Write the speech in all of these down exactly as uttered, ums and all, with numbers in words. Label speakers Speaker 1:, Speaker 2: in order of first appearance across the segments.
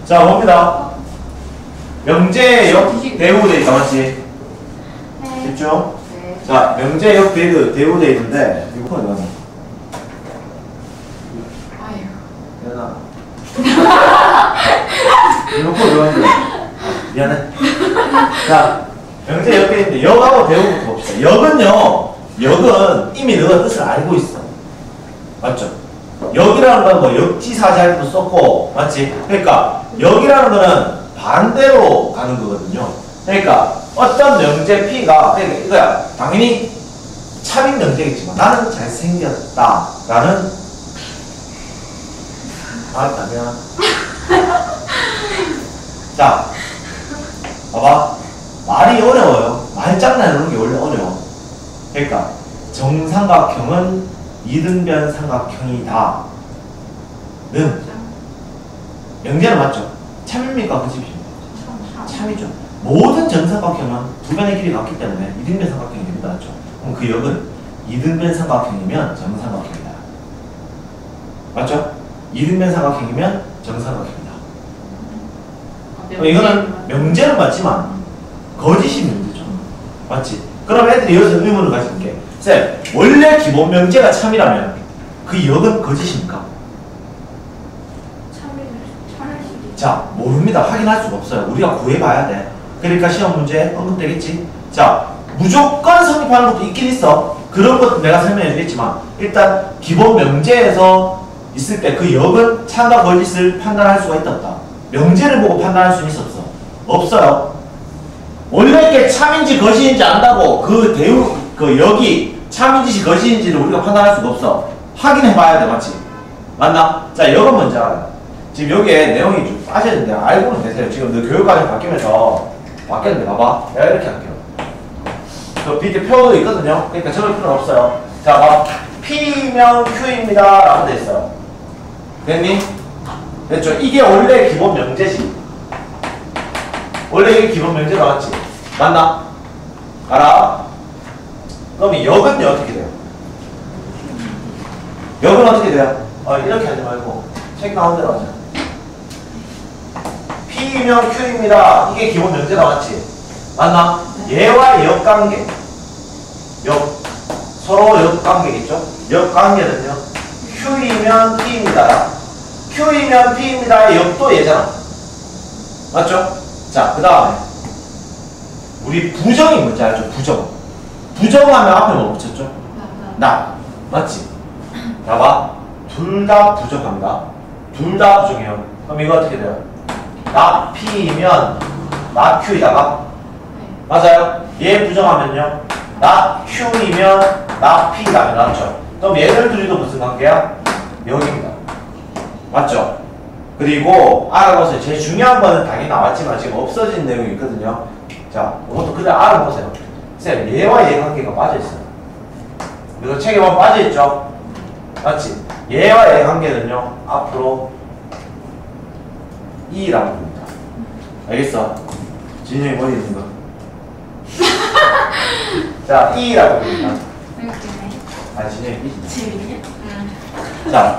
Speaker 1: 자, 봅니다. 명제역 대우 돼 있다, 맞지?
Speaker 2: 네.
Speaker 1: 됐죠?
Speaker 2: 네.
Speaker 1: 자, 명제역 대우, 대우 돼 있는데, 이거 어디 갔나?
Speaker 2: 아유.
Speaker 1: 미안하. 이거 어디 갔는데? 미안해. 자, 명제역 돼 있는데, 역하고 대우부터 봅시다. 역은요, 역은 이미 너가 뜻을 알고 있어. 맞죠? 역이라는 건 뭐 역지사지할도 썼고, 맞지? 그러니까 역이라는 거는 반대로 가는 거거든요. 그러니까 어떤 명제 P가, 그러니까 이거야, 당연히 참인 명제겠지만 나는 잘생겼다 라는, 아, 미안. 자, 봐봐. 말이 어려워요. 말장난 이런 게 원래 어려워. 그러니까 정삼각형은 이등변 삼각형이다 는 명제는 맞죠? 참입니까? 그집입니까? 참이죠. 모든 정삼각형은 두 변의 길이가 같기 때문에 이등변 삼각형이 됩니다. 맞죠? 그럼 그 역은 이등변 삼각형이면 정삼각형이다. 맞죠? 이등변 삼각형이면 정삼각형이다. 아, 이거는 명제는 맞지만 거짓이 명제죠. 맞지? 그럼 애들이 여기서 의문을 가지는 게, 쌤, 원래 기본 명제가 참이라면 그 역은 거짓입니까? 자, 모릅니다. 확인할 수가 없어요. 우리가 구해봐야 돼. 그러니까 시험 문제 언급되겠지? 자, 무조건 성립하는 것도 있긴 있어. 그런 것도 내가 설명해 주겠지만, 일단 기본 명제에서 있을 때 그 역은 참과 거짓을 판단할 수가 있다 없다. 명제를 보고 판단할 수는 있어 없어? 없어요. 원래 게 참인지 거짓인지 안다고 그 대우, 그 역이 참인지 거짓인지를 우리가 판단할 수가 없어. 확인해 봐야 돼. 맞지? 맞나? 자, 역은 먼저 알아요. 지금 여기에 내용이 좀 빠졌는데 알고는 되세요. 지금 너 교육과정 바뀌면서 바뀌었는데 봐봐. 내가 이렇게 할게요. 저 밑에 표도 있거든요. 그러니까 적을 필요는 없어요. 자, 봐. P면 Q입니다 라고 돼 있어요. 됐니? 됐죠? 이게 원래 기본 명제지. 원래 이게 기본 명제가 맞지? 맞나? 알아? 그럼 이 역은요 어떻게 돼요? 역은 어떻게 돼요? 어, 이렇게 하지 말고 책 나온 대로 하자. P면 Q입니다. 이게 기본 명제가 맞지? 맞나? 얘와 역관계, 역, 서로 역관계겠죠? 역관계는요 Q이면 P입니다. Q이면 P입니다의 역도 얘잖아. 맞죠? 자, 그 다음에 우리 부정이 뭔지 알죠? 부정. 부정하면 앞에 뭐 붙였죠? 나. 맞지? 봐봐. 둘 다 부정합니다. 둘 다 부정해요. 그럼 이거 어떻게 돼요? 나 P이면 나 Q이다가 맞아요? 얘 부정하면요 나 Q이면 나 P가 맞죠? 그럼 얘들 둘이도 무슨 관계야? 역입니다. 맞죠? 그리고 알아보세요. 제일 중요한 거는 당연히 나왔지만 지금 없어진 내용이 있거든요. 자, 이것도 그대로 알아보세요. 쌤, 얘와 얘 관계가 빠져있어요. 이거 책에 보면 빠져있죠? 맞지? 얘와 얘 관계는요 앞으로 E라고 부릅니다. 알겠어? 진영이 머리 있는 거. 자, E라고 부릅니다. 아, 진영이 삐지네.
Speaker 2: 재밌냐? 응.
Speaker 1: 자,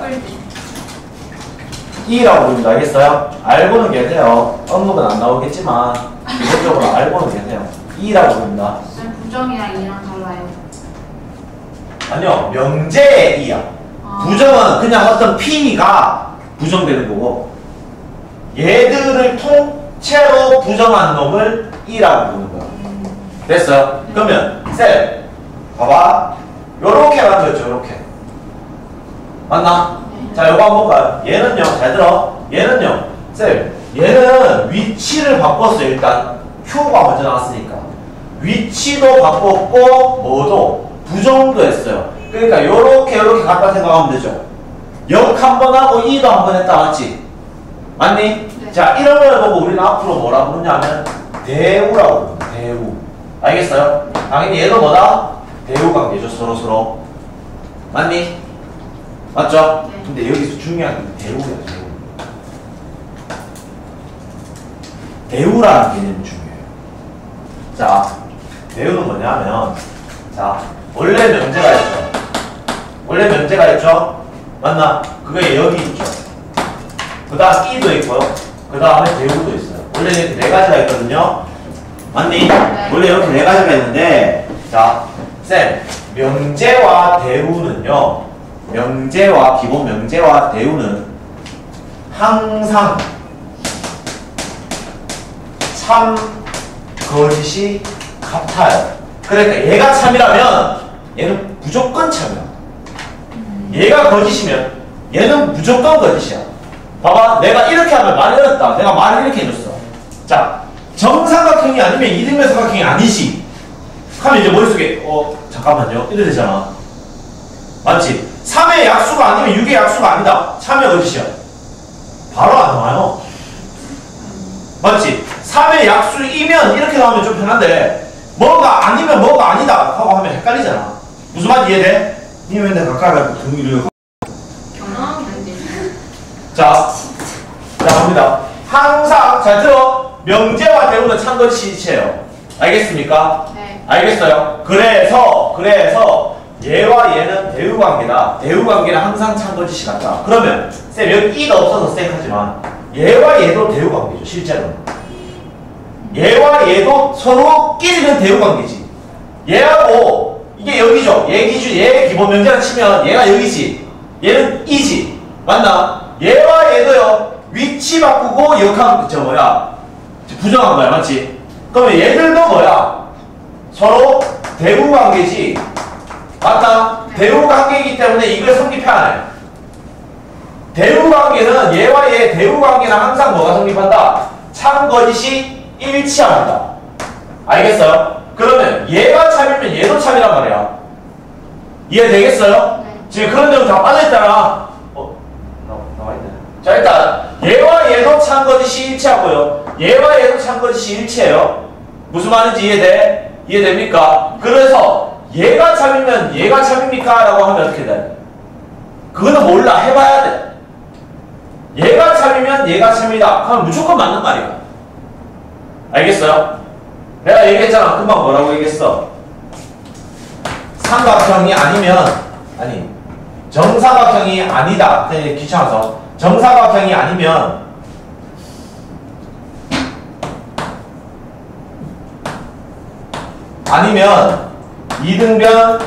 Speaker 1: E라고 부릅니다. 알겠어요? 알고는 계세요. 언급은 안 나오겠지만 기본적으로 알고는 계세요. E라고 부릅니다.
Speaker 2: 부정이랑 이랑 달라요.
Speaker 1: 아니요, 명제의 E야.
Speaker 2: 아.
Speaker 1: 부정은 그냥 어떤 P가 부정되는 거고 얘들을 통째로 부정한 놈을 E라고 부르는 거야. 됐어요? 그러면 쌤, 봐봐. 요렇게 만들었죠, 요렇게. 맞나?
Speaker 2: 네.
Speaker 1: 자, 요거 한번 볼까요? 얘는요, 잘 들어. 얘는요, 쌤, 얘는 위치를 바꿨어요, 일단. Q가 먼저 나왔으니까. 위치도 바꿨고, 뭐도 부정도 했어요. 그러니까 요렇게 요렇게 갖다 생각하면 되죠. 역 한 번 하고 E도 한 번 했다, 맞지? 맞니?
Speaker 2: 네.
Speaker 1: 자, 이런 걸 보고 우리는 앞으로 뭐라 부르냐면 대우라고 부릅니다. 대우. 알겠어요? 당연히 얘도 뭐다? 대우 관계죠, 서로서로. 맞니? 맞죠?
Speaker 2: 네.
Speaker 1: 근데 여기서 중요한 게 대우야, 대우. 대우라는 개념이 중요해요. 자, 대우는 뭐냐면, 자, 원래 명제가 있죠. 원래 명제가 있죠? 맞나? 그게 여기 있죠. 그 다음 E도 있고요. 그 다음에 대우도 있어요. 원래 이렇게 네 가지가 있거든요. 맞니?
Speaker 2: 네.
Speaker 1: 원래 이렇게 네 가지가 있는데, 자, 쌤, 명제와 대우는요, 명제와, 기본 명제와 대우는 항상 참, 거짓이 같아요. 그러니까 얘가 참이라면 얘는 무조건 참이야. 얘가 거짓이면 얘는 무조건 거짓이야. 봐봐, 내가 이렇게 하면 말이 어렵다. 내가 말을 이렇게 해줬어. 자, 정삼각형이 아니면 이등변 삼각형이 아니지. 하면 이제 머릿속에 어 잠깐만요 이래 되잖아. 맞지? 삼의 약수가 아니면 육의 약수가 아니다. 참의 거짓이야. 바로 안 나와요. 맞지? 삼의 약수이면 이렇게 나오면 좀 편한데 뭐가 아니면 뭐가 아니다 하고 하면 헷갈리잖아. 무슨 말 이해돼? 니 왜 내가 가까이 가고 등 위로
Speaker 2: 아,
Speaker 1: 자, 자 갑니다. 항상 잘 들어. 명제와 대우는 참거짓이 일치해요. 알겠습니까?
Speaker 2: 네.
Speaker 1: 알겠어요? 그래서 그래서 얘와 얘는 대우 관계다. 대우 관계는 항상 참거짓이 같다. 그러면 쌤 여기 이가 없어서 쌤 하지만 얘와 얘도 대우 관계죠. 실제로는. 얘와 얘도 서로끼리는 대우 관계지. 얘하고 이게 여기죠. 얘 기준 얘 기본 명제라 치면 얘가 여기지. 얘는 이지. 맞나? 얘와 얘도요. 위치 바꾸고 역학 저 뭐야 부정한 거야. 맞지? 그러면 얘들도 뭐야? 서로 대우 관계지. 맞다?
Speaker 2: 네.
Speaker 1: 대우 관계이기 때문에 이걸 성립해야 해. 대우 관계는 얘와 얘 대우 관계는 항상 뭐가 성립한다? 참 거짓이 일치합니다. 알겠어요? 그러면 얘가 참이면 얘도 참이란 말이야. 이해되겠어요?
Speaker 2: 네.
Speaker 1: 지금 그런 내용 다 빠져있잖아. 어? 나, 나와있네. 자, 일단 얘와 얘도 참 거짓이 일치하고요. 얘와 얘도 참 거짓이 일치해요. 무슨 말인지 이해돼? 이해됩니까? 그래서 얘가 참이면 얘가 참입니까? 라고 하면 어떻게 돼? 그거는 몰라. 해봐야 돼. 얘가 참이면 얘가 참이다. 그럼 무조건 맞는 말이야. 알겠어요? 내가 얘기했잖아. 금방 뭐라고 얘기했어? 삼각형이 아니면 아니 정사각형이 아니다. 귀찮아서 정사각형이 아니면 아니면 이등변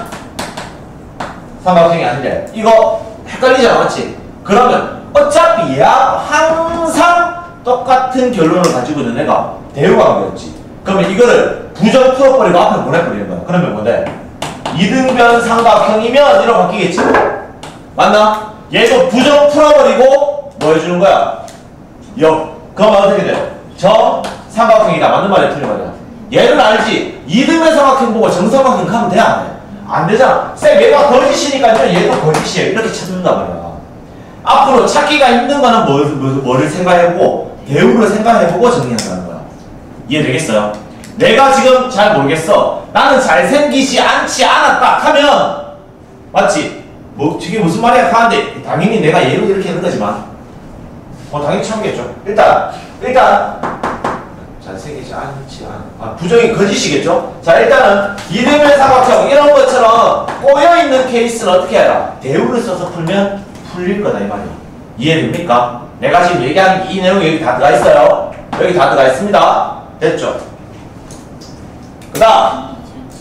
Speaker 1: 삼각형이 아니래. 이거 헷갈리잖아. 맞지? 그러면 어차피 얘하고 항상 똑같은 결론을 가지고 있는 애가 대우관계였지. 그러면 이거를 부정 풀어버리고 앞에 보내버리는 거야. 그러면 뭔데? 이등변 삼각형이면 이렇게 바뀌겠지? 맞나? 얘도 부정 풀어버리고 뭐 해주는 거야? 역. 그러면 어떻게 돼? 정 삼각형이다. 맞는 말이야? 틀린 말이야? 얘는 알지? 이등변 삼각형 보고 정삼각형 가면 돼? 안 돼? 안 되잖아. 쌤 얘가 거짓이니까 얘도 거짓이에요. 이렇게 찾는단 말이야. 앞으로 찾기가 힘든 거는 뭐, 뭐, 뭐를 생각해보고 대우를 생각해보고 정리한다는 거야. 이해되겠어요? 내가 지금 잘 모르겠어. 나는 잘생기지 않지 않았다 하면 맞지? 뭐 저게 무슨 말이야 하는데 당연히 내가 얘로 이렇게 하는 거지만 뭐 당연히 참겠죠. 일단 일단 잘생기지 않지 않아. 아, 부정이 거짓이겠죠? 자 일단은 이등변 삼각형 이런 것처럼 꼬여있는 케이스는 어떻게 해라? 대우를 써서 풀면 풀릴 거다 이 말이야. 이해됩니까? 내가 지금 얘기하는 이 내용이 여기 다 들어가 있어요. 여기 다 들어가 있습니다. 됐죠? 그 다음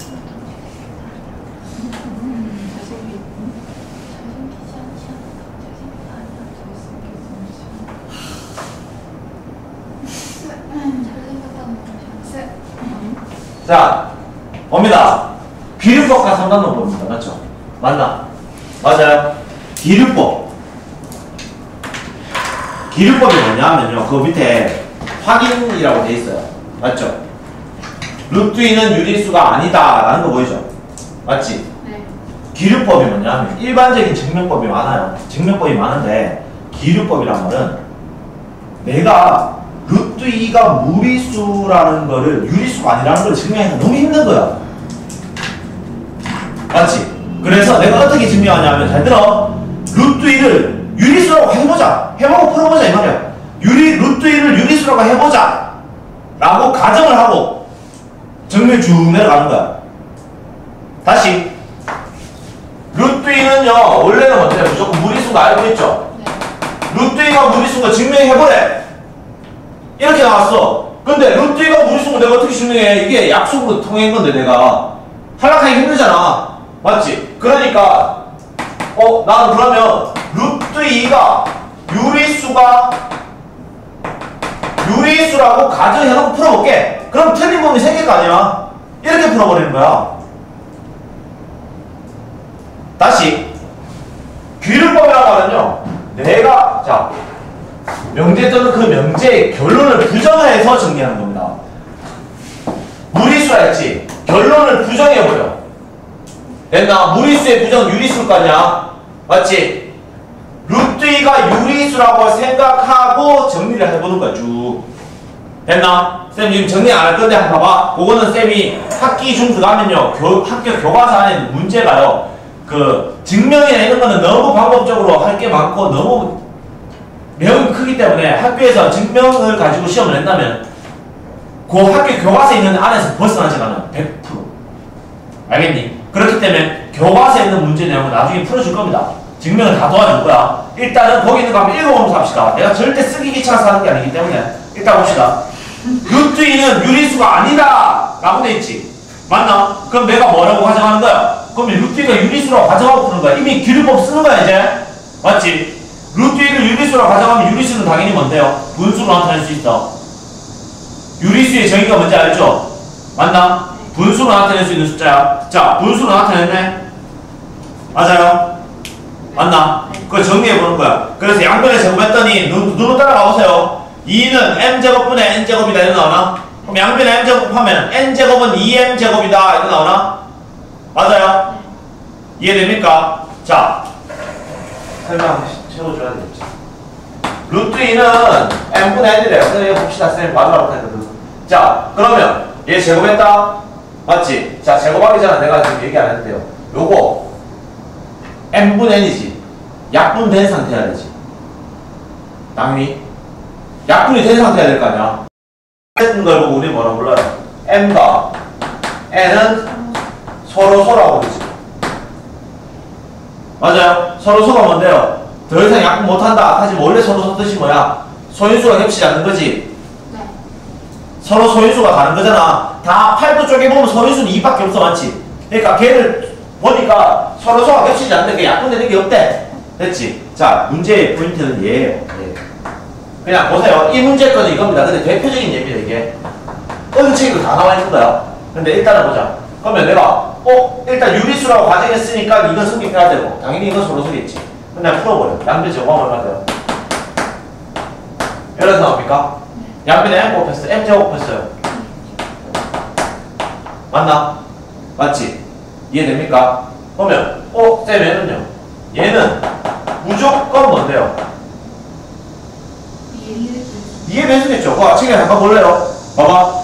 Speaker 1: 자 봅니다. 기류법과 삼단론법입니다. 맞죠? 맞나? 맞아요. 기류법 기류법이 뭐냐 하면요 그 밑에 확인이라고 돼 있어요. 맞죠? 루트 이는 유리수가 아니다 라는 거 보이죠? 맞지?
Speaker 2: 네.
Speaker 1: 기류법이 뭐냐 하면 일반적인 증명법이 많아요. 증명법이 많은데 기류법이란 말은 내가 루트 이가 무리수라는 거를 유리수가 아니라는 걸 증명하기가 너무 힘든 거야. 맞지? 그래서 내가 어떻게 증명하냐면 잘 들어. 루트 이를 유리수라고 해보자. 해보고 풀어보자 이 말이야. 유리, 루트 이를 유리수라고 해보자 라고 가정을 하고 정면 쭉 내려가는 거야. 다시 루트 이는요 원래는 어때요? 무조건 무리수가 알고 있죠?
Speaker 2: 네.
Speaker 1: 루트 이가 무리수인 거 증명해보래. 이렇게 나왔어. 근데 루트 이가 무리수면 내가 어떻게 증명해? 이게 약속으로 통한 건데 내가 탈락하기 힘들잖아. 맞지? 그러니까 어 나는 그러면 루트 이가 유리수가 유리수라고 가정해놓고 풀어볼게. 그럼 틀린 부분이 생길 거 아니야? 이렇게 풀어버리는 거야. 다시 귀율법이라고 하면요, 내가 자 명제 또는 그 명제의 결론을 부정해서 정리하는 겁니다. 무리수라 했지. 결론을 부정해버려. 됐나? 무리수의 부정은 유리수일 거 아니야? 맞지? 루트 이가 유리수라고 생각하고 정리를 해보는 거야. 쭉. 됐나? 쌤 지금 정리 안 할 건데 한번 봐봐. 그거는 쌤이 학기 중수 가면요, 교, 학교 교과서 안에 문제가요, 그 증명해내는 거는 너무 방법적으로 할 게 많고 너무 내용이 크기 때문에 학교에서 증명을 가지고 시험을 낸다면 그 학교 교과서에 있는 안에서 벗어나지 않아. 백 퍼센트. 알겠니? 그렇기 때문에 교과서에 있는 문제 내용은 나중에 풀어줄 겁니다. 증명을 다 도와줄 거야. 일단은 거기 있는 거 한번 읽어보면서 합시다. 내가 절대 쓰기 귀찮아서 하는 게 아니기 때문에 일단 봅시다. 루트 이는 유리수가 아니다 라고 돼 있지. 맞나? 그럼 내가 뭐라고 가정하는 거야? 그럼 루트 이가 유리수라고 가정하고 푸는 거야. 이미 기류법 쓰는 거야 이제. 맞지? 루트 이를 유리수라고 가정하면 유리수는 당연히 뭔데요? 분수로 나타낼 수 있어. 유리수의 정의가 뭔지 알죠? 맞나? 분수로 나타낼 수 있는 숫자야. 자, 분수로 나타냈네? 맞아요? 맞나? 그걸 정리해보는 거야. 그래서 양변에 제곱했더니 누, 누구 따라가 보세요. 이는 m제곱분의 n제곱이다 이거 나오나? 그럼 양변에 m제곱 하면 n제곱은 이 엠제곱이다 이거 나오나? 맞아요? 이해됩니까? 자, 설명 채워줘야 되겠지. 루트 이는 n분의 n이래요. 선생님 봅시다. 선생님 맞으라고 했거든. 자, 그러면 얘 제곱했다? 맞지? 자, 제곱하기 전에 내가 지금 얘기 안 했는데요. 요거 n분의 n이지. 약분된 상태여야 되지. 당연히 약분이 된 상태여야 될 거 아니야. 했던 걸 보고 우리 뭐라고 불러요? m과 n은 서로 소라고 그러지. 맞아요? 서로 소가 뭔데요? 더 이상 약분 못한다 하지만 원래 서로 소 뜻이 뭐야? 소인수가 겹치지 않는 거지.
Speaker 2: 네.
Speaker 1: 서로 소인수가 가는 거잖아. 다 팔도 쪼개보면 소인수는 이밖에 없어. 맞지? 그러니까 걔를 보니까 서로 소가 겹치지 않는 게 약분되는 게 없대. 됐지? 자, 문제의 포인트는 얘예요. 예. 그냥 보세요. 이 문제 거는 이겁니다. 근데 대표적인 예입니다. 이게 은책이도 다 나와 있는 거야. 근데 일단은 보자. 그러면 내가 어? 일단 유리수라고 가정했으니까 이건 성립해야 되고 당연히 이건 서로 소겠지. 그냥 풀어버려. 양변 제곱하면 얼마 돼요? 이래서 나옵니까? 양변에 m 곱했어. m 제곱했어요. 맞나? 맞지? 이해됩니까? 그러면 어? 쌤 얘는요? 얘는 무조건 뭔데요? 이해 배수겠죠? 그거 책에 잠깐 볼래요? 봐봐.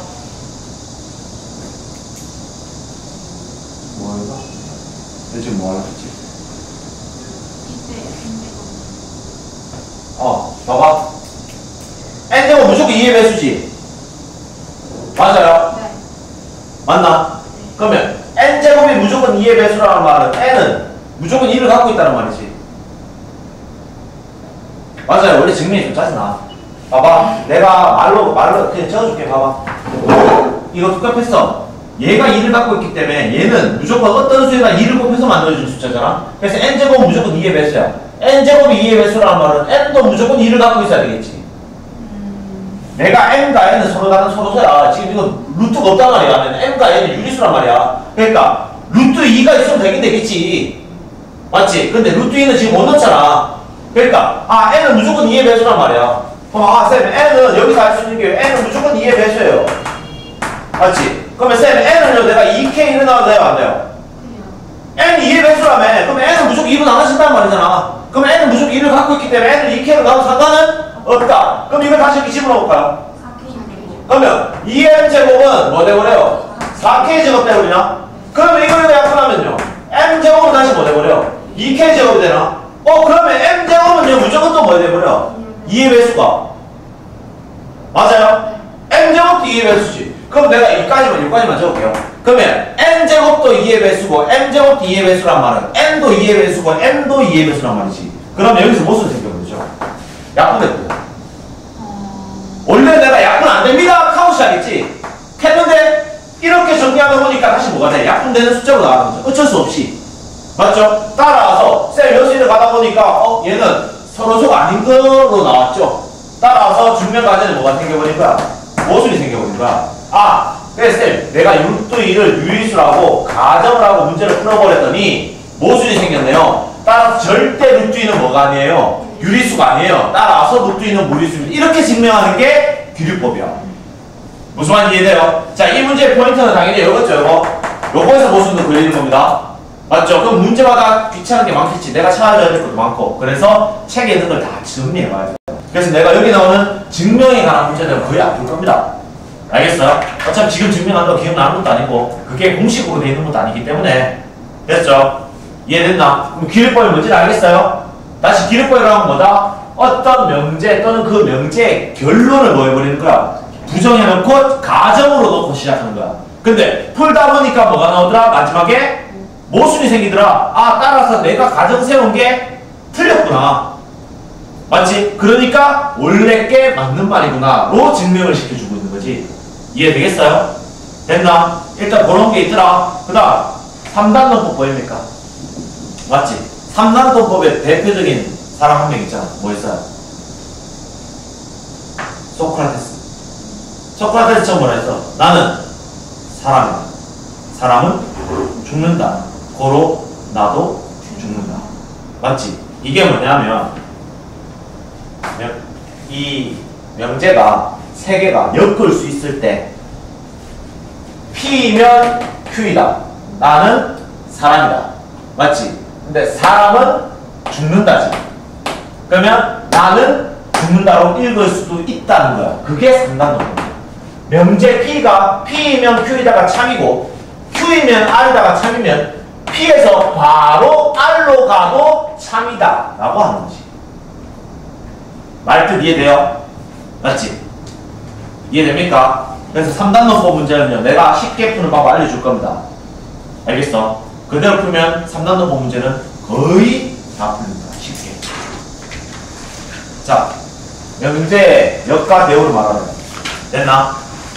Speaker 1: 뭐 할까? 너 지금 뭐 하려고 했지? 어, 봐봐. n제곱 무조건 이해 배수지? 맞아요?
Speaker 2: 네.
Speaker 1: 맞나?
Speaker 2: 네.
Speaker 1: 그러면 n제곱이 무조건 이해 배수라는 말은 n은 무조건 이를 갖고 있다는 말이지. 맞아요. 원래 증명이 좀 짜증나. 봐봐. 내가 말로, 말로 그냥 적어줄게. 봐봐. 이거 똑같았어. 얘가 이를 갖고 있기 때문에 얘는 무조건 어떤 수에다 이를 곱해서 만들어준 숫자잖아. 그래서 n제곱은 무조건 이의 배수야. n제곱이 이의 배수라는 말은 n도 무조건 이를 갖고 있어야 되겠지.
Speaker 2: 음...
Speaker 1: 내가 n과 n은 서로 다른 서로서야. 지금 이거 루트가 없단 말이야. n과 n은 유리수란 말이야. 그러니까 루트 이가 있으면 되긴 되겠지. 맞지? 근데 루트 이는 지금 못 넣잖아. 그러니까 아 n은 무조건 이의 배수란 말이야. 그럼 아 쌤 n은 여기서 알 수 있는 게 n은 무조건 이의 배수예요. 맞지? 그러면 쌤 n은요 내가 이 케이를 넣어도 돼요 안 돼요? n 이의 배수라며. 그러면 n은 무조건 이로 나눠진단 말이잖아. 그러면 n은 무조건 이를 갖고 있기 때문에 n을 이 케이로 나눠도 상관은 없다. 그럼 이걸 다시 여기 집어넣을까요? 그러면 이 엠 제곱은 뭐 되버려요? 사 케이 제곱 되버리나? 그러면 이걸 약분하면요 m 제곱은 다시 뭐 되버려? 이 케이 제곱이 되나? 어 그러면 m 제곱은요 무조건 또 뭐 되버려? 이의 배수가 맞아요? m 제곱도 이의 배수지. 그럼 내가 여기까지만 여기까지만 적을게요. 그러면 n 제곱도 이의 배수고 m 제곱도 이의 배수란 말은 n도 이의 배수고 m도 이의 배수란 말이지. 그럼 여기서 무슨 생겨버리죠? 약분되거든.
Speaker 2: 어...
Speaker 1: 원래 내가 시작했지? 했는데 이렇게 정리하다 보니까 다시 뭐가 돼? 약분되는 숫자로 나가는 거죠. 어쩔 수 없이. 맞죠? 따라서 쌤 여수에 가다 보니까 어 얘는 서로소가 아닌 거로 나왔죠. 따라서 중면 과제는 뭐가 생겨버린 거야? 모순이 생겨버린 거야. 아, 그래 쌤 내가 루트 이를 유리수라고 가정을 하고 문제를 풀어버렸더니 모순이 생겼네요. 따라서 절대 루트 이는 뭐가 아니에요? 유리수가 아니에요. 따라서 루트 이는 무리수입니다. 이렇게 증명하는 게 규律법이야. 무슨 말인지 이해돼요? 자, 이 문제의 포인트는 당연히 이거죠, 이거. 요거에서 모순도 걸리는 겁니다. 맞죠? 그럼 문제마다 귀찮은 게 많겠지. 내가 찾아줘야 될 것도 많고. 그래서 책에 있는 걸 다 정리해봐야 돼요. 그래서 내가 여기 나오는 증명에 관한 문제들은 거의 안 풀 겁니다. 알겠어요? 어차피 지금 증명한다고 기억나는 것도 아니고 그게 공식으로 돼 있는 것도 아니기 때문에. 됐죠? 이해됐나? 그럼 기록법이 뭔지 알겠어요? 다시 기록법이라고 하면 뭐다? 어떤 명제 또는 그 명제의 결론을 뭐 해버리는 거야? 부정해놓고 가정으로 놓고 시작하는 거야. 근데 풀다 보니까 뭐가 나오더라? 마지막에 모순이 생기더라. 아, 따라서 내가 가정 세운 게 틀렸구나. 맞지? 그러니까 원래 게 맞는 말이구나 로 증명을 시켜주고 있는 거지. 이해되겠어요? 됐나? 일단 그런 게 있더라. 그 다음 삼 단원법 보입니까? 맞지? 삼 단원법의 대표적인 사람 한 명 있잖아. 뭐 있어요? 소크라테스. 소크라테스처럼 뭐라 했어? 나는 사람이다. 사람은 죽는다. 고로 나도 죽는다. 맞지? 이게 뭐냐면 이 명제가 세 개가 엮을 수 있을 때 P이면 Q이다. 나는 사람이다. 맞지? 근데 사람은 죽는다지. 그러면 나는 죽는다로 읽을 수도 있다는 거야. 그게 삼 단원법이야. 명제 P가 P이면 Q이다가 참이고 Q이면 R이다가 참이면 P에서 바로 R로 가도 참이다 라고 하는 거지. 말뜻 이해돼요? 맞지? 이해됩니까? 그래서 삼 단원법 문제는요 내가 쉽게 푸는 방법 알려줄 겁니다. 알겠어? 그대로 풀면 삼 단원법 문제는 거의 다 풀립니다. 쉽게. 자, 명제 역과 대우를 말하는 됐나?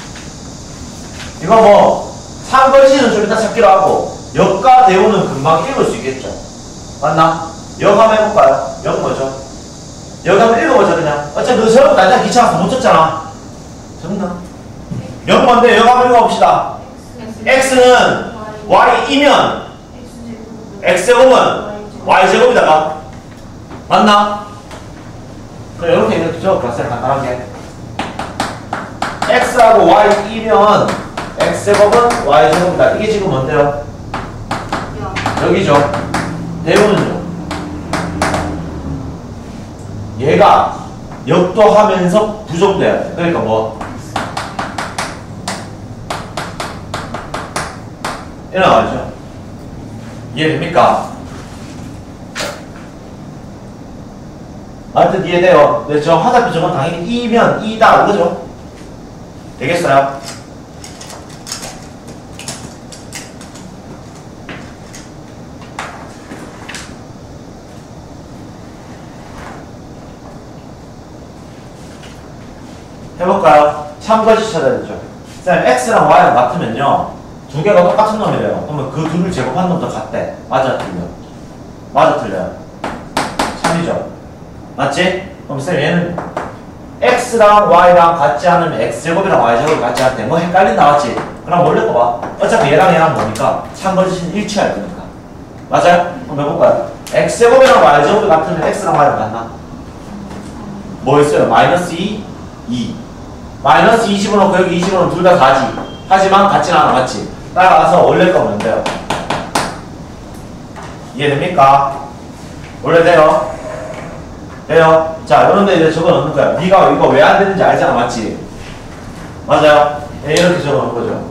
Speaker 1: 이거 뭐 상글씨는 좀 이따 찾기로 하고 역과 대우는 금방 읽을 수 있겠죠. 맞나? 역 한번 해볼까요? 역 뭐죠? 역 한번 읽어보자 그냥. 어차피 너 저런 거 날짜 귀찮아서 못 쳤잖아. 정답. 역 뭔데? 역 한번 읽어봅시다. x는 y이면 x제곱은 y제곱이다가 맞나? 그럼 이렇게 이렇게 적어봤어요. 간단하게. x하고 y이면 x제곱은 y제곱이다. 이게 지금 뭔데요? 여기죠. 대우는요. 얘가 역도하면서 부정돼야 돼. 그러니까 뭐 이런 말이죠. 이해됩니까? 아무튼 이해돼요. 근데 저 화살표 저건 당연히 이면 이다 그죠? 되겠어요? 해볼까요? 참고시 찾아야 되죠. 쌤, x랑 y랑 같으면요 두 개가 똑같은 놈이래요. 그러면 그 둘을 제곱한 놈도 같대. 맞아 틀려? 맞아 틀려요? 참이죠. 맞지? 그럼 쌤 얘는 x랑 y랑 같지 않으면 x제곱이랑 y제곱이 같지 않대. 뭐 헷갈린다 맞지? 그럼 원래 거봐. 어차피 얘랑 얘랑 뭐니까 참고시는 일치할 거니까. 맞아요? 그럼 해볼까요? x제곱이랑 y제곱이 같으면 x랑 y랑 같나? 뭐 있어요? 마이너스 이, 이. 마이너스 이 집어넣고 여기 이 집어넣으면 둘 다 사지. 하지만 같지는 않아. 맞지? 따라서 원래 거 뭔데요? 이해됩니까? 원래 돼요? 돼요? 자, 여러분들 이제 적어 넣는 거야. 네가 이거 왜 안 되는지 알잖아. 맞지? 맞아요? 네, 이렇게 적어 놓은 거죠.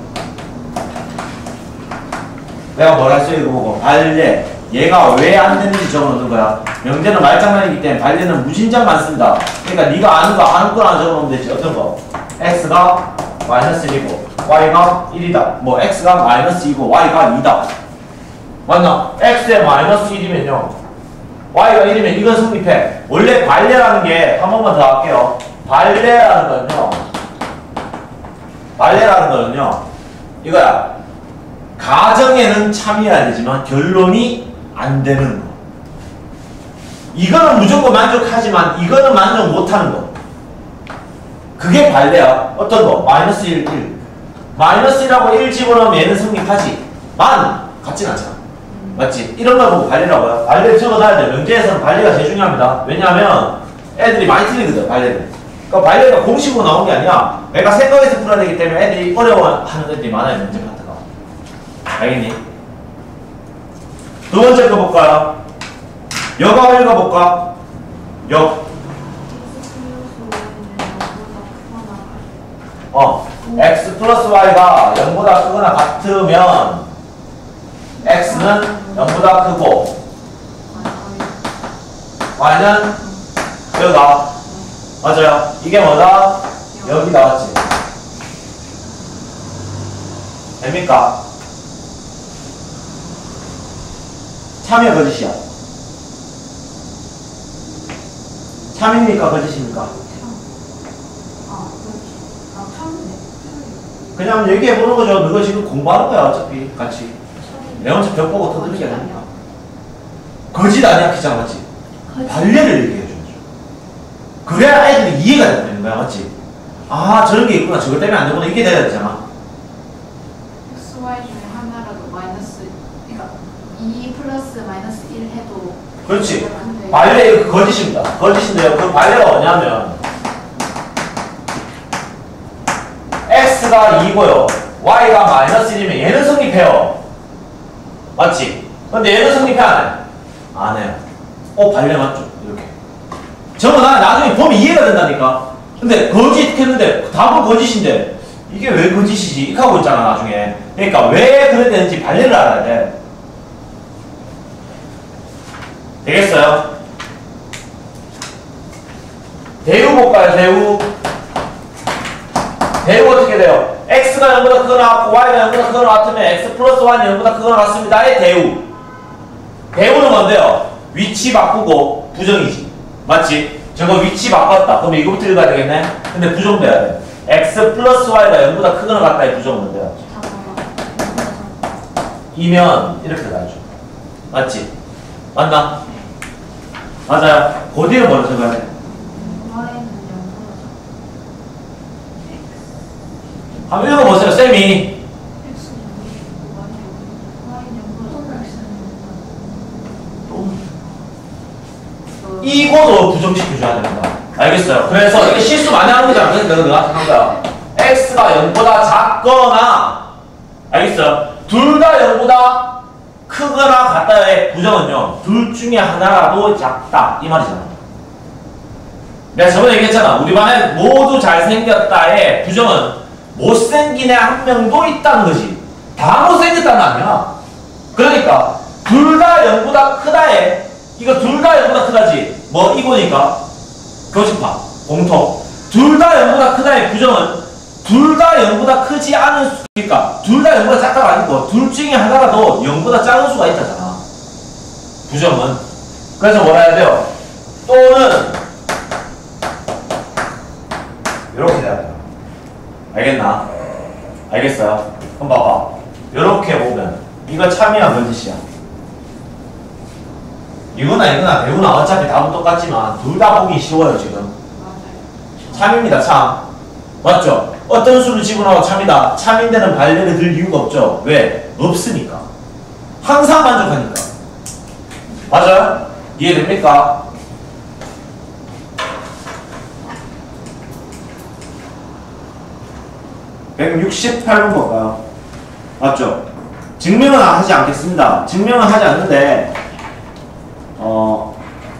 Speaker 1: 내가 뭘 할 수 있고 보고 발례. 얘가 왜 안 되는지 적어 놓는 거야. 명제는 말장난이기 때문에 발례는 무진장 많습니다. 그러니까 네가 아는 거 아는 거나 적어 놓으면 되지. 어떤 거? x가 마이너스 일이고 y가 일이다. 뭐 x가 마이너스 이고 y가 이다. 맞나? x에 마이너스 일이면요 y가 일이면 이건 성립해. 원래 발례라는 게 한 번만 더 할게요. 발례라는 건요 발레라는 거는요, 이거야. 가정에는 참여해야 되지만 결론이 안 되는 거. 이거는 무조건 만족하지만 이거는 만족 못하는 거. 그게 발레야. 어떤 거? 마이너스 일, 일. 마이너스 일하고 일 집어넣으면 얘는 성립하지. 만 같진 않잖아. 맞지? 이런 걸 보고 발레라고요. 발레를 적어놔야 돼. 명제에서는 발레가 제일 중요합니다. 왜냐하면 애들이 많이 틀리거든, 발레를. 그러니까 발레가 공식으로 나온 게 아니야. 내가 생각해서 풀어야 되기 때문에 애들이 어려워하는 애들이 많아요, 문제 파트가. 알겠니? 두 번째 거 볼까요? 여가 읽어볼까? 역. 어, x 플러스 y가 영보다 크거나 같으면 x는 영보다 크고 y는 여기다. 맞아요. 이게 뭐다? 여기 나왔지. 됩니까? 참여 거짓이야. 참입니까? 거짓입니까? 그냥 얘기해보는 거죠. 너가 지금 공부하는 거야, 어차피. 같이. 내 혼자 벽 보고 터뜨리게 아니야. 거짓 아니야, 기장 맞지? 발레를 얘기해주는 거죠. 그래야 애들이 이해가 되는 거야, 맞지? 아, 저런 게 있구나. 저것 때문에 안 되구나. 이게 돼야 되잖아.
Speaker 2: x, y 중에 하나라도 마이너스, 그러니까 이 플러스 마이너스 일 해도.
Speaker 1: 그렇지. 발레, 이거 거짓입니다. 거짓인데요. 그 발레가 뭐냐면, x가 이고요. y가 마이너스 일이면 얘는 성립해요. 맞지? 근데 얘는 성립해 안 해? 안 해요. 어, 발레 맞죠? 이렇게. 저거 나 나중에 보면 이해가 된다니까. 근데 거짓 했는데 답은 거짓인데 이게 왜 거짓이지? 이렇게 하고 있잖아, 나중에. 그러니까 왜 그래 되는지 발레를 알아야 돼. 되겠어요? 대우 볼까요, 대우? 대우 어떻게 돼요? x가 영보다 크거나 같고 y가 영보다 크거나 같으면 x 플러스 y는 영보다 크거나 같습니다의 대우. 대우는 뭔데요? 위치 바꾸고 부정이지. 맞지? 저거 위치 바꿨다. 그럼 이거부터 읽어야 되겠네? 근데 부정돼야 돼. x 플러스 y가 영보다 크거나 같다의 부정은 뭔데요? 이면 이렇게 가야죠. 맞지? 맞나? 맞아요. 그 뒤에 뭐를 적어야 돼? 한번 읽어보세요, 쌤이. 이거도 부정시켜줘야 됩니다. 알겠어요? 그래서 이게 실수 많이 하는 거잖아. 그래서 내가 너한테 한 거야. x가 영보다 작거나, 알겠어요? 둘 다 영보다 크거나 같다의 부정은요, 둘 중에 하나라도 작다. 이 말이잖아. 내가 저번에 얘기했잖아. 우리 반에 모두 잘생겼다의 부정은 못생긴 애 한 명도 있다는 거지. 다 못생겼다는 아니야. 그러니까 둘 다 영보다 크다에 이거 둘 다 영보다 크다지. 뭐 이거니까 교집합 공통. 둘 다 영보다 크다의 부정은 둘 다 영보다 크지 않은 수니까 둘 다 영보다 작다가 아니고 둘 중에 하나라도 영보다 작은 수가 있다잖아. 부정은. 그래서 뭐라 해야 돼요? 또는 이렇게 돼야 돼요. 알겠나? 알겠어요? 그럼 봐봐. 이렇게 보면 이거 참이야 거짓이야? 이거나 이거나 배우나 어차피 답은 똑같지만 둘 다 보기 쉬워요 지금. 참입니다 참. 맞죠? 어떤 수를 집어넣어 참이다. 참인데는 발레를 들 이유가 없죠. 왜? 없으니까. 항상 만족하니까. 맞아요? 이해됩니까? 백육십팔 번 볼까요? 맞죠? 증명은 하지 않겠습니다. 증명은 하지 않는데 어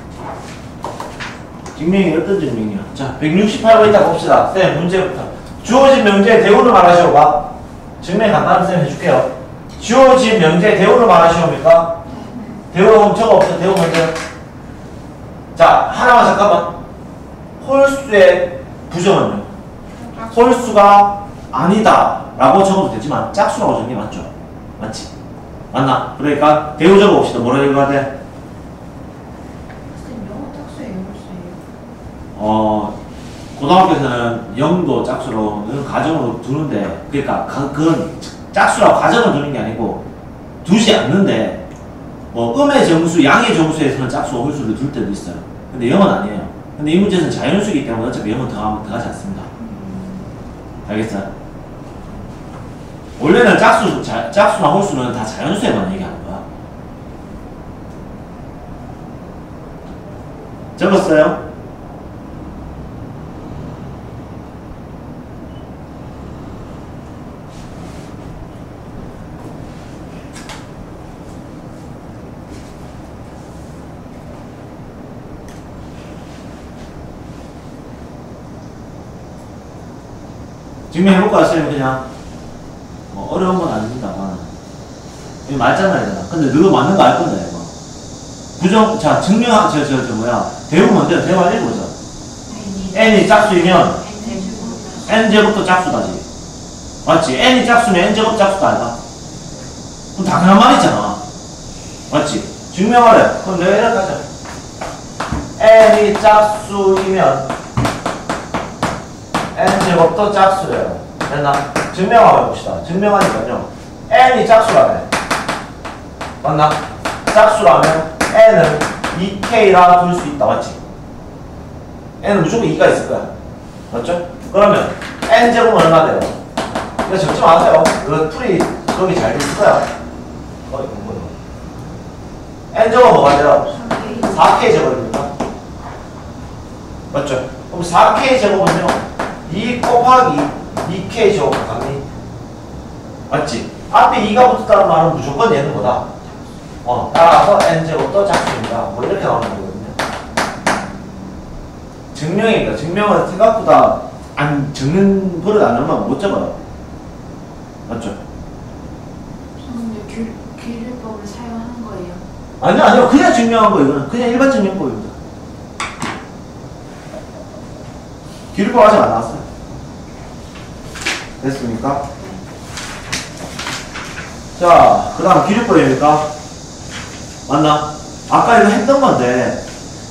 Speaker 1: 증명이 어떤 증명이야? 자, 백육십팔 번 이따 봅시다. 쌤 문제부터 주어진 명제의 대우를 말하시오가? 증명 간단한 쌤 해줄게요. 주어진 명제의 대우를 말하시옵니까? 대우가 엄청 없어. 대우 문제. 자, 하나만 잠깐만. 홀수의 부정은요? 홀수가 아니다 라고 적어도 되지만 짝수라고 적는 게 맞죠? 맞지? 맞나? 그러니까 대우 적어봅시다. 뭐라 읽어야 돼?
Speaker 2: 영어 짝수예요, 홀수예요?
Speaker 1: 어 고등학교에서는 영도 짝수로는 가정으로 두는데, 그러니까 가, 그건 짝수라고 가정을 두는 게 아니고 두지 않는데, 뭐 음의 정수, 양의 정수에서는 짝수, 홀수를 둘 때도 있어요. 근데 영은 아니에요. 근데 이 문제는 자연수이기 때문에 어차피 영은 더하면 더하지 않습니다. 알겠어요? 원래는 짝수, 자, 짝수나 홀수는 다 자연수에만 얘기하는 거야. 적었어요? 증명해볼까요, 쌤? 그냥 뭐 어려운 건 아닙니다만 이거 맞잖아요. 근데 너도 맞는 거 알 건데 이거. 부정, 자 증명, 저 저 저 뭐야, 대우 뭔데요? 대우 할 읽어보자. n이 짝수이면 n제곱도 짝수다지. 맞지? n이 짝수면 n제곱 짝수다 아이가? 그럼 당연한 말이잖아. 맞지? 증명하래. 그럼 내가 이렇게 하자. n이 짝수이면 n제곱도 짝수래요. 됐나? 증명하고 해봅시다. 증명하니까요. n이 짝수라네. 맞나? 짝수라면 n은 이 케이라 둘 수 있다. 맞지? n은 무조건 이가 있을 거야. 맞죠? 그러면 n제곱은 얼마 돼요? 이거 적지 마세요. 그 풀이 거기 잘 돼 있을 거야. 어이, 뭐야. n제곱은 뭐가 돼요? 사 케이 제곱입니까? 맞죠? 그럼 사 케이 제곱은요? 이 곱하기 이 케이 제곱 같니? 맞지? 앞에 이가 붙었다는 말은 무조건 얘는 뭐다? 어, 따라서 n제곱도 작수입니다. 뭐 이렇게 나오는 거거든요. 증명입니다. 증명은 생각보다 안 적는 버릇 안 하면 못 잡아요. 맞죠?
Speaker 2: 저는 귤, 귤법을 사용하는 거예요.
Speaker 1: 아니요, 아니요. 그냥 증명한 거 이거는 그냥 일반 증명법입니다. 기류법 아직 안 나왔어요. 됐습니까? 자, 그 다음 기류법입니까? 맞나? 아까 이거 했던 건데.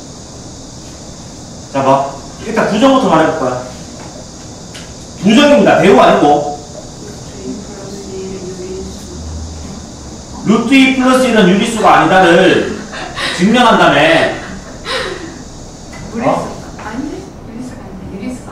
Speaker 1: 자, 봐. 일단 부정부터 말해볼까요? 부정입니다. 대우 아니고. 루트 이 플러스 일은 유리수가 아니다를 증명한 다음에.
Speaker 2: 유리수.
Speaker 1: 어?
Speaker 2: 아닌데? 유리수가 아닌데. 유리수가.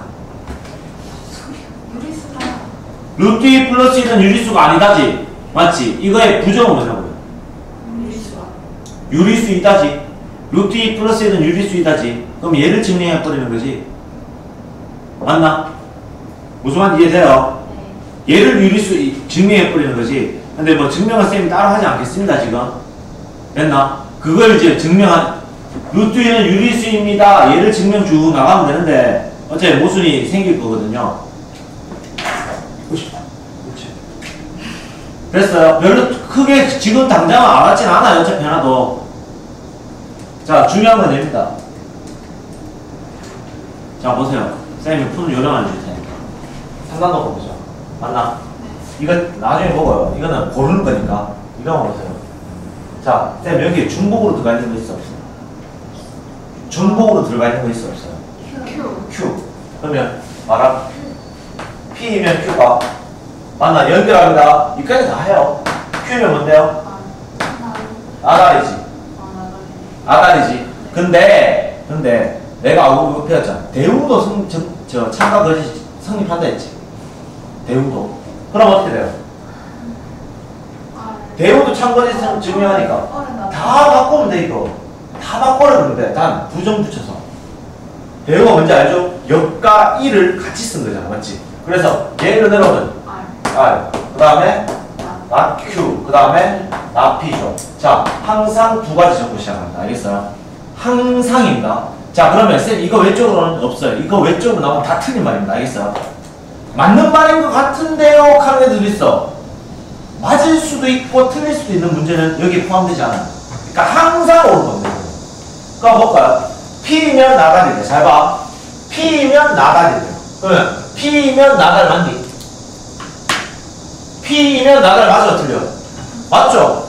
Speaker 2: 소리야. 유리수가.
Speaker 1: 루트 이 플러스 일은 유리수가 아니다지. 맞지? 이거의 부정은 뭐냐고요?
Speaker 2: 유리수가.
Speaker 1: 유리수이다지. 루트 이 플러스 일은 유리수이다지. 그럼 얘를 증명해버리는 거지. 맞나? 무슨 말인지 이해돼요?
Speaker 2: 네.
Speaker 1: 얘를 유리수 증명해버리는 거지. 근데 뭐 증명은 쌤이 따로 하지 않겠습니다, 지금. 됐나? 그걸 이제 증명한, 루트 이는 유리수입니다. 얘를 증명 쭉 나가면 되는데, 어차피 모순이 생길 거거든요. 그렇지. 됐어요. 별로 크게 지금 당장은 알았진 않아요. 어차피 하나도. 자, 중요한 건 됩니다. 자, 보세요. 쌤이 푸는 요령 알려줄 테니까. 상단도 보자. 맞나? 이거 나중에 먹어요. 이거는 고르는 거니까. 이거만 보세요. 자, 쌤 여기 중복으로 들어가 있는 거 있어 없어요? 중복으로 들어가 있는 거 있어 없어요?
Speaker 2: Q.
Speaker 1: Q. 그러면 말아. P이면 Q가 맞나? 연결합니다. 여기까지 다 해요. Q면 뭔데요?
Speaker 2: 아,
Speaker 1: 아다리지.
Speaker 2: 아,
Speaker 1: 아다리지. 근데 근데 내가 아까 배웠잖아. 대우도 성, 저, 저 참가 거짓 성립한다 했지. 대우도. 그럼 어떻게 돼요?
Speaker 2: 아,
Speaker 1: 대우도 참거짓 증명하니까
Speaker 2: 어른다.
Speaker 1: 다 바꾸면 돼 이거. 다 바꿔라 그러는데 단 부정 붙여서. 대우가 뭔지 알죠? 역과 이를 같이 쓴 거잖아. 맞지? 그래서 얘를 내려오면
Speaker 2: R.
Speaker 1: R. 그 다음에
Speaker 2: 나.
Speaker 1: 나 Q. 그 다음에 나 P죠. 자, 항상 두 가지 적고 시작합니다. 알겠어요? 항상입니다. 자, 그러면 쌤 이거 외적으로는 없어요. 이거 외적으로 나오면 다 틀린 말입니다. 알겠어요? 맞는 말인 것 같은데요? 하는 애들도 있어. 맞을 수도 있고 틀릴 수도 있는 문제는 여기에 포함되지 않아요. 그러니까 항상 오는 건데. 그럼 볼까요? P면 나달이 돼. 잘 봐. P면 나달이 돼요. 그러면 P면 나달 맞니? P면 나달 맞아 틀려? 맞죠?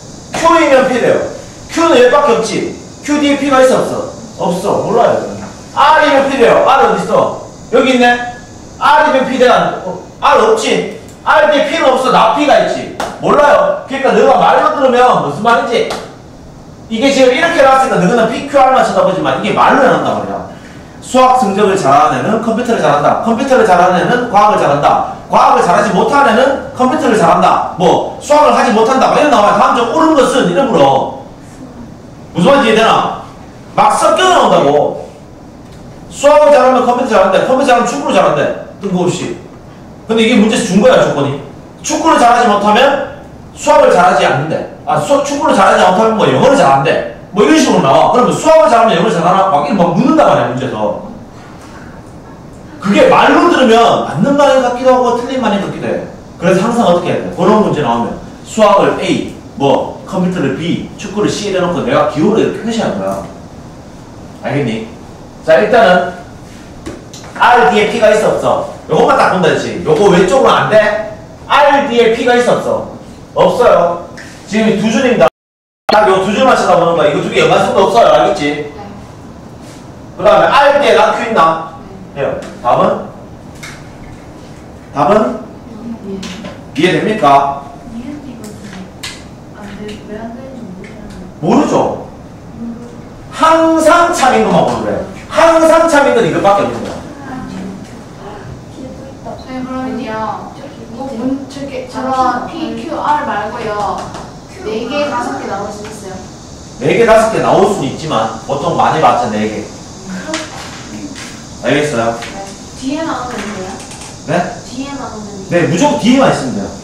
Speaker 1: Q이면 P 돼요. Q는 얘밖에 없지. Q 뒤에 P가 있어 없어? 없어. 몰라요. R이면 P래요. R 어딨어? 여기 있네? R이면 P대가, 어, R 없지? R 뒤에 P는 없어. 나 P가 있지. 몰라요. 그러니까 너가 말로 들으면 무슨 말인지. 이게 지금 이렇게 나왔으니까 너는 P, Q, R만 쳐다보지만 이게 말로 해놓는단 말이야. 수학 성적을 잘하는 애는 컴퓨터를 잘한다. 컴퓨터를 잘하는 애는 과학을 잘한다. 과학을 잘하지 못하는 애는 컴퓨터를 잘한다. 뭐 수학을 하지 못한다. 막 이런 나와요. 다음 중 옳은 것은 이런 물어. 무슨 말인지 이해되나? 막 섞여 나온다고. 수학을 잘하면 컴퓨터 잘한대. 컴퓨터 잘하면 축구를 잘한대. 뜬금없이. 근데 이게 문제에서 준 거야, 조건이. 축구를 잘하지 못하면 수학을 잘하지 않는데. 아, 수, 축구를 잘하지 못하면 뭐 영어를 잘한대. 뭐 이런 식으로 나와. 그러면 수학을 잘하면 영어를 잘하나? 막 이렇게 막 묻는단 말이야, 문제에서. 그게 말로 들으면 맞는 말인 것 같기도 하고 틀린 말인 것 같기도 해. 그래서 항상 어떻게 해야 돼? 그런 문제 나오면 수학을 A, 뭐 컴퓨터를 B, 축구를 C 이래놓고 내가 기호를 이렇게 표시하는 거야. 알겠니? 자, 일단은 R 뒤에 P가 있어 없어? 요것만 딱 본다 했지. 요거 왼쪽으로 안 돼? R 뒤에 P가 있어 없어? 없어요. 지금 이 두 줄입니다. 딱 요 두 줄만 쳐다보는 거야. 이거 두 개 연관성도 없어요. 알겠지?
Speaker 2: 네.
Speaker 1: 그 다음에 R 뒤에 나 Q 있나? 해요. 답은? 답은? 이해됩니까? 모르죠? 항상 참인 것만 모르래. 항상 참인 건 이것밖에 없는 거야.
Speaker 2: 선생님 그러면요 꼭 문, 저렇게 저런 P, Q, R 말고요 네 개, 다섯 개 나올 수 있어요?
Speaker 1: 네 개, 다섯 개 나올 수는 있지만 보통 많이 봤자 네 개. 알겠어요?
Speaker 3: 뒤에 나오면 돼요?
Speaker 1: 네?
Speaker 3: 뒤에 나오면 돼요?
Speaker 1: 네, 무조건 D만 있으면 돼요.